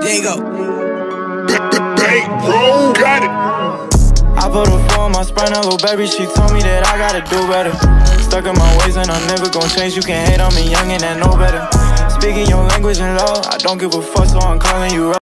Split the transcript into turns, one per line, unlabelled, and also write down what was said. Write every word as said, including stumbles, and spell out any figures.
There you go.
Hey, bro, got it.
I put a four on my spine, a little baby, she told me that I gotta do better. Stuck in my ways and I'm never gon' change. You can't hate on me, young and I know better. Speaking your language and law, I don't give a fuck, so I'm calling you up.